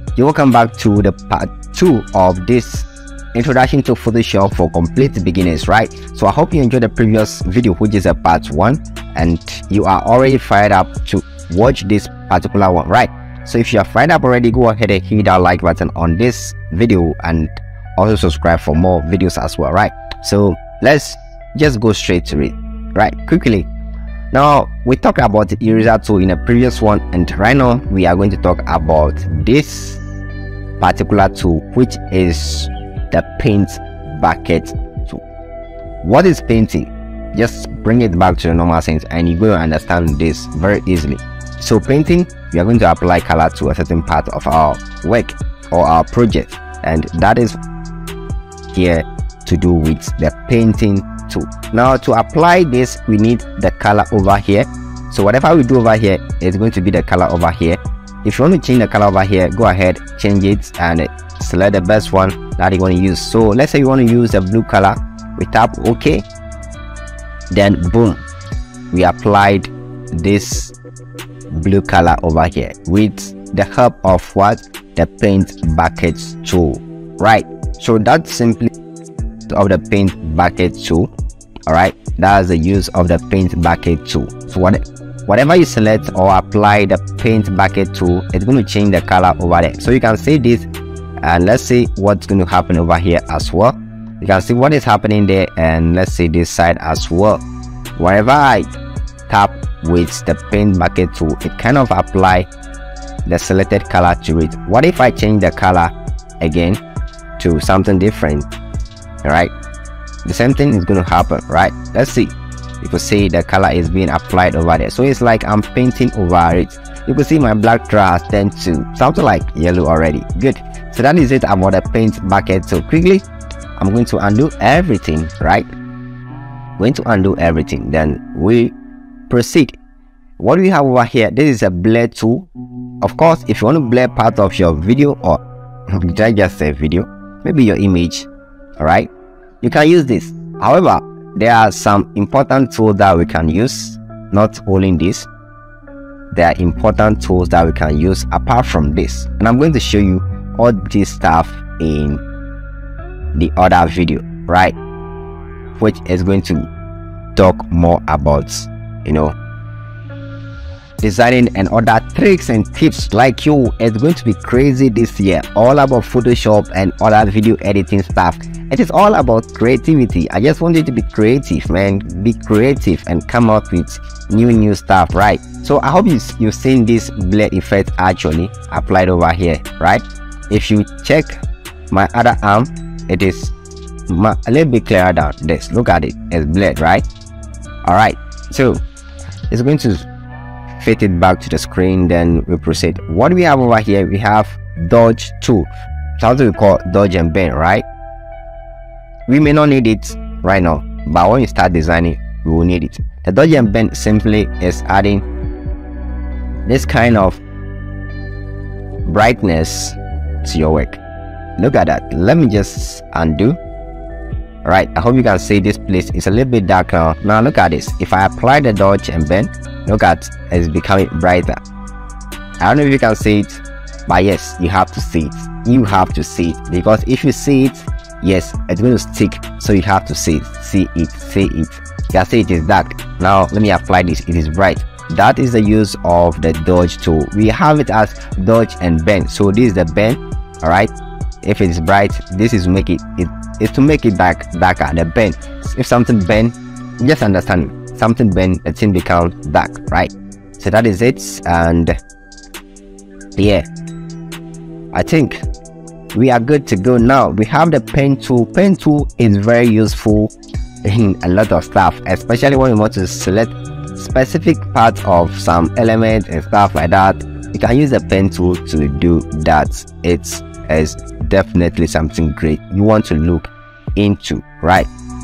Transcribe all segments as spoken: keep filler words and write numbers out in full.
You're welcome back to the part two of this introduction to Photoshop for complete beginners, right? So I hope you enjoyed the previous video, which is a part one, and you are already fired up to watch this particular one, right? So if you are fired up already, go ahead and hit that like button on this video and also subscribe for more videos as well, right? So let's just go straight to it, right? Quickly. Now we talked about the eraser tool in a previous one, and right now we are going to talk about this particular tool, which is the paint bucket tool. What is painting? Just bring it back to the normal sense and you will understand this very easily. So painting, we are going to apply color to a certain part of our work or our project, and that is here to do with the painting tool. Now to apply this, we need the color over here. So whatever we do over here is going to be the color over here. If you want to change the color over here, go ahead, change it and select the best one that you want to use. So let's say you want to use the blue color, we tap OK, then boom, we applied this blue color over here with the help of what? The paint bucket tool, right? So that's simply of the paint bucket tool. All right, that's the use of the paint bucket tool. So what whatever you select or apply the paint bucket tool, it's going to change the color over there. So you can see this, and let's see what's going to happen over here as well. You can see what is happening there, and let's see this side as well. Wherever I tap with the paint bucket tool, it kind of apply the selected color to it. What if I change the color again to something different? All right, the same thing is going to happen, right? Let's see. You can see the color is being applied over there, so it's like I'm painting over it. You can see my black grass turned to something like yellow already. Good. So that is it about the paint bucket. So quickly I'm going to undo everything, right? Going to undo everything, then we proceed. What do we have over here? This is a blur tool. Of course, if you want to blur part of your video, or did I just say video, maybe your image, all right, you can use this. However, there are some important tools that we can use. Not only this, there are important tools that we can use apart from this, and I'm going to show you all this stuff in the other video, right, which is going to talk more about, you know, designing and other tricks and tips. Like you, it's going to be crazy this year, all about Photoshop and other video editing stuff. It is all about creativity. I just want you to be creative, man. Be creative and come up with new new stuff, right? So I hope you, you've seen this blur effect actually applied over here, right? If you check my other arm, it is a little bit clearer down this. Look at it, it's blurred, right? All right, so it's going to fit it back to the screen, then we proceed. What do we have over here? We have dodge tool, something we call dodge and bend, right? We may not need it right now, but when you start designing, we will need it. The dodge and bend simply is adding this kind of brightness to your work. Look at that. Let me just undo. All right, I hope you can see this place is a little bit darker. Now look at this. If I apply the dodge and bend, look at it's becoming brighter. I don't know if you can see it, but yes, you have to see it. You have to see it, because if you see it, yes, it's going to stick. So you have to see it, see it, see it. You can see it is dark. Now let me apply this. It is bright. That is the use of the dodge tool. We have it as dodge and bend. So this is the bend. All right. If it is bright, this is make it. It is to make it dark, darker. The bend. If something bend, just understand. Something bend, the thing becomes dark, right? So that is it. And yeah, I think we are good to go now. We have the pen tool. Pen tool is very useful in a lot of stuff, especially when you want to select specific parts of some element and stuff like that. You can use the pen tool to do that. It is definitely something great you want to look into, right?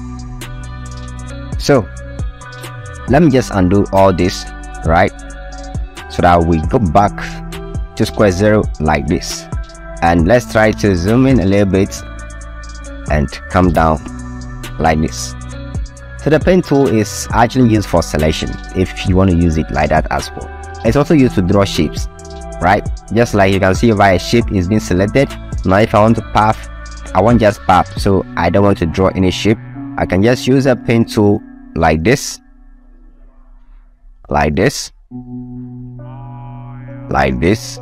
So let me just undo all this, right, so that we go back to square zero like this, and let's try to zoom in a little bit and come down like this. So the pen tool is actually used for selection if you want to use it like that as well. It's also used to draw shapes. right? Just like you can see over a shape is being selected. Now if I want to path, I want just path, so I don't want to draw any shape. I can just use a pen tool like this, like this, like this,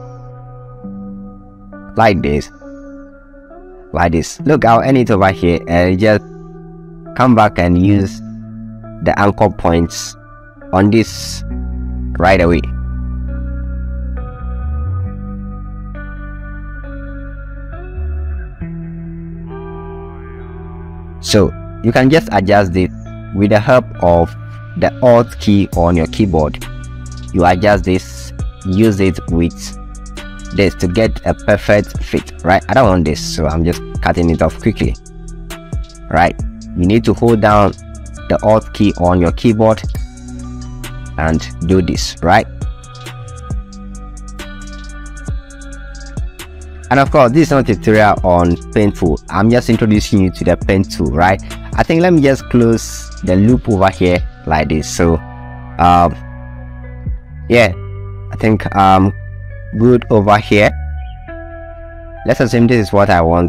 like this, like this. Look, I'll end it over here and just come back and use the anchor points on this right away. So you can just adjust this with the help of the Alt key on your keyboard. You adjust this, use it with this to get a perfect fit, right? I don't want this, so I'm just cutting it off quickly, right? You need to hold down the Alt key on your keyboard and do this, right? And of course, this is not a tutorial on pen tool. I'm just introducing you to the pen tool, right? I think let me just close the loop over here like this. So um yeah, I think um good over here. Let's assume this is what I want.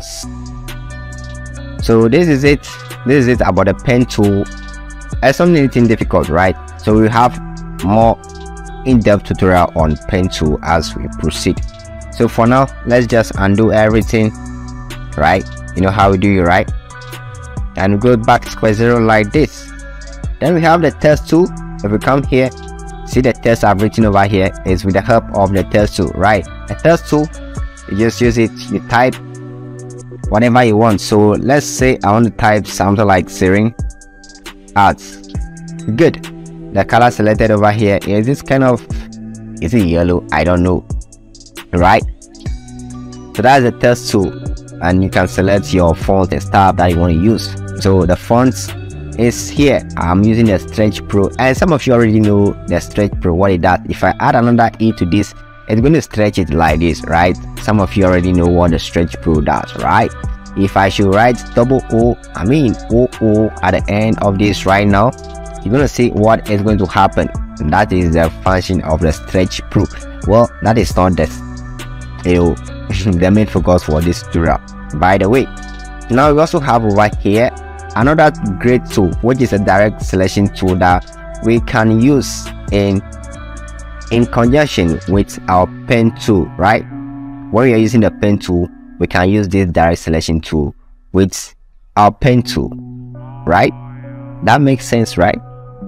So this is it. This is it about the pen tool. It's not anything difficult, right? So we have more in-depth tutorial on pen tool as we proceed. So for now, let's just undo everything, right? You know how we do it, right? And go back to square zero like this. Then we have the text tool. If we come here, see the text I've written over here is with the help of the text tool, right? The text tool, you just use it, you type whatever you want. So let's say I want to type something like Siren Arts. Good. The color selected over here is this kind of, is it yellow? I don't know, right? So that's the text tool, and you can select your font and stuff that you want to use. So the fonts is here. I'm using the Stretch Pro, and some of you already know the Stretch Pro, what it does. If I add another E to this, it's going to stretch it like this, right? Some of you already know what the Stretch Pro does, right? If I should write double O, I mean O O at the end of this right now, you're going to see what is going to happen. And that is the function of the Stretch Pro. Well, that is not the, you know, the main focus for this tutorial, by the way. Now we also have over here another great tool, which is a direct selection tool that we can use in in conjunction with our pen tool, right? When we are using the pen tool, we can use this direct selection tool with our pen tool, right? That makes sense, right?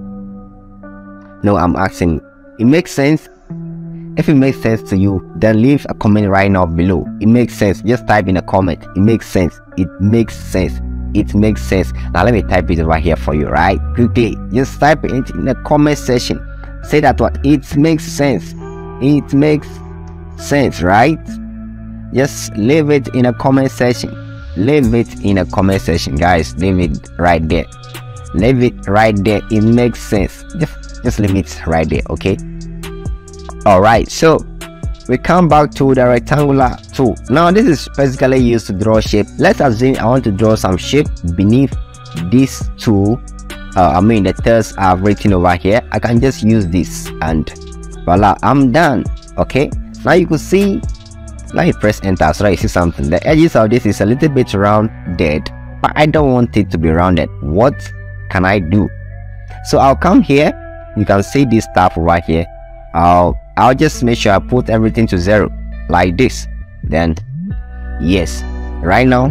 No, I'm asking, it makes sense? If it makes sense to you, then leave a comment right now below. It makes sense. Just type in a comment. It makes sense. It makes sense. It makes sense. Now let me type it over here for you, right? Quickly, just type it in the comment section. Say that what it makes sense. It makes sense, right? Just leave it in a comment section. Leave it in a comment section, guys. Leave it right there. Leave it right there. It makes sense. Just, just leave it right there, okay? All right, so we come back to the rectangular tool. Now this is basically used to draw shape. Let's assume I want to draw some shape beneath this tool. uh, I mean the text I've written over here. I can just use this and voila, I'm done. Okay, now you can see, let me press enter so that you see something. The edges of this is a little bit rounded, but I don't want it to be rounded. What can I do? So I'll come here. You can see this stuff over here. I'll I'll just make sure I put everything to zero like this. Then yes, right now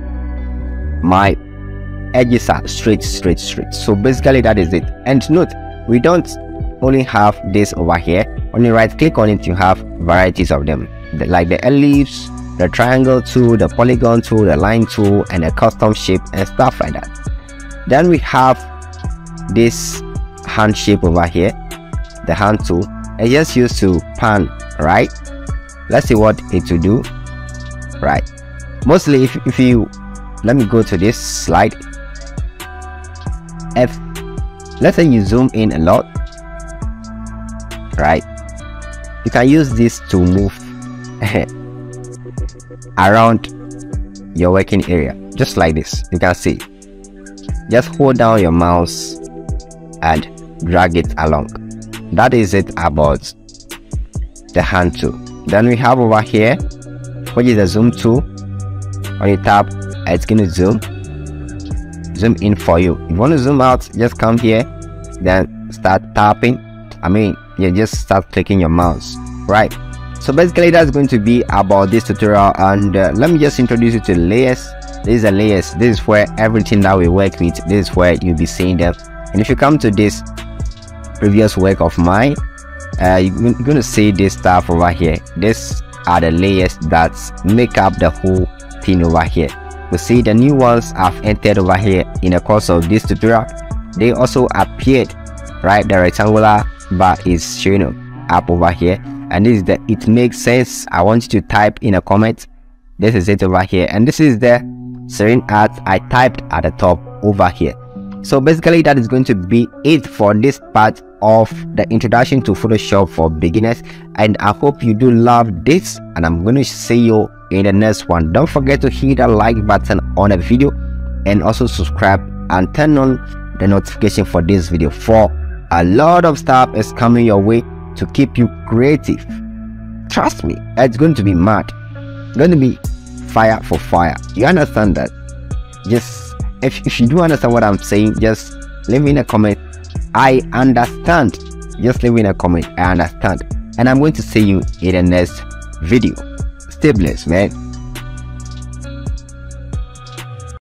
my edges are straight straight straight. So basically that is it. And note, we don't only have this over here. When you right click on it, you have varieties of them, like the ellipse, the triangle tool, the polygon tool, the line tool, and a custom shape and stuff like that. Then we have this hand shape over here, the hand tool. It's just used to pan, right? Let's see what it will do, right? Mostly if, if you, let me go to this slide. If let's say you zoom in a lot, right? You can use this to move around your working area, just like this. You can see, just hold down your mouse and drag it along. That is it about the hand tool. Then we have over here, which is a zoom tool. When you tap, it's going to zoom zoom in for you. If you want to zoom out, just come here, then start tapping. I mean, you just start clicking your mouse, right? So basically that's going to be about this tutorial, and uh, let me just introduce you to layers. This is a layers. This is where everything that we work with, this is where you'll be seeing them. And if you come to this previous work of mine, uh, you're going to see this stuff over here. These are the layers that make up the whole thing over here. We see the new ones I've entered over here in the course of this tutorial. They also appeared, right? The rectangular bar is showing up over here, and this is the it makes sense. I want you to type in a comment. This is it over here, and this is the Serene Art I typed at the top over here. So basically that is going to be it for this part of the introduction to Photoshop for beginners, and I hope you do love this, and I'm going to see you in the next one. Don't forget to hit that like button on the video, and also subscribe and turn on the notification for this video, for a lot of stuff is coming your way to keep you creative. Trust me, it's going to be mad. It's going to be fire for fire. You understand that? Just if, if you do understand what I'm saying, just leave me in a comment. I understand. Just leave me in a comment. I understand. And I'm going to see you in the next video. Stay blessed, man.